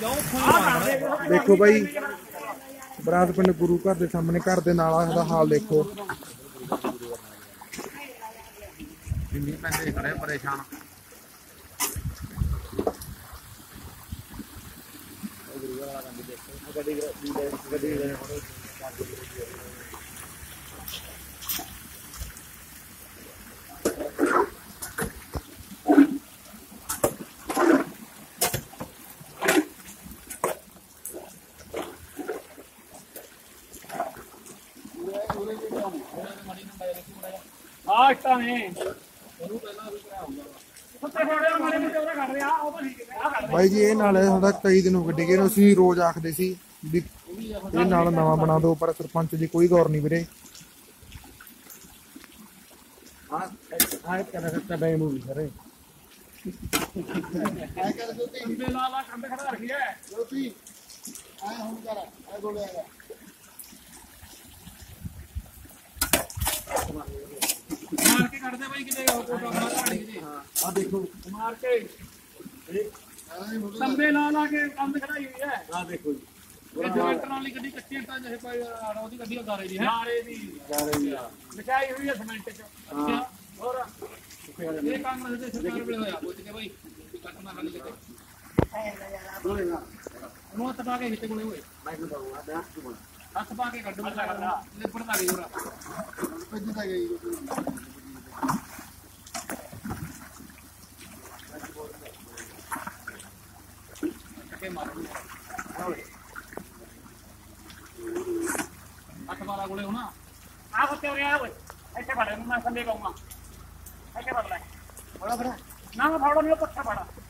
ਦੇਖੋ ਬਾਈ ਬਰਾਤ ਪਿੰਡ ਗੁਰੂ ਘਰ ਦੇ ਸਾਹਮਣੇ ਘਰ ਦੇ ਨਾਲ ਦਾ ਹਾਲ ਦੇਖੋ। ਇੰਨੀ ਪੈਸੇ ਖੜੇ ਪਰੇਸ਼ਾਨ। ਬਾਈ ਜੀ ਇਹ ਨਾਲ ਸਾਡਾ ਕਈ ਦਿਨ ਹੋ ਗਏ ਡਿੱਗੇ ਨੂੰ, ਅਸੀਂ ਰੋਜ਼ ਆਖਦੇ ਸੀ ਵੀ ਇਹ ਨਾਲ ਨਵਾਂ ਬਣਾ ਦਿਓ, ਪਰ ਸਰਪੰਚ ਦੀ ਕੋਈ ਗੌਰ ਨਹੀਂ ਵੀਰੇ। ਮਾਰ ਕੇ ਕੱਢਦੇ ਬਾਈ ਕਿਤੇ ਆ ਦੇਖੋ ਮਾਰ ਕੇ ਸੰਬੇ ਲਾ ਕੇ ਕੰਧ ਖੜਾਈ ਹੋਈ ਹੈ। ਆ ਦੇਖੋ ਜੀ ਇਹ ਜਨਰੇਟਰ ਵਾਲੀ ਗੱਡੀ ਕੱਚੀ ਇੱਟਾਂ ਜਿਹੇ ਪਾਈ ਉਹਦੀ ਗੱਡੀ ਗਾਰੇ ਦੀ ਹੈ, ਗਾਰੇ ਦੀ ਲਿਖਾਈ ਹੋਈ ਹੈ ਸਿਮੈਂਟ ਚ। ਅੱਛਾ ਹੋਰ ਇਹ ਕੰਮ ਦੇ ਸਰਕਾਰ ਵੇਲੇ ਹੋਇਆ ਪੁੱਛ ਕੇ ਬਾਈ ਕੱਟਣਾ ਖਾਲੀ ਕਿਤੇ ਉਹਨੂੰ ਹੱਥ ਪਾ ਕੇ ਹਿੱਤੇ ਕੋਲੇ ਹੋਏ ਹੱਥ ਪਾ ਕੇ ਕੱਢੂ ਲਿਪੜਦਾ ਗਈ ਹੋਰਾ ਭੱਜਦਾ ਗਈ ਕੇ ਮਾਰੂ ਹੱਥ ਮਾਰਾ ਕੋਲੇ ਹੋਣਾ ਆ ਕੁੱਤੇ ਉਰੇ ਆ ਓਏ ਇੱਥੇ ਫੜ ਮੈਂ ਥੱਲੇ ਪਾਉਂਗਾ ਇੱਥੇ ਫੜ ਲੈ ਬੜਾ ਬੜਾ ਨਾ ਫੜੋ ਨਹੀਂ ਪੱਥਾ ਫੜਾ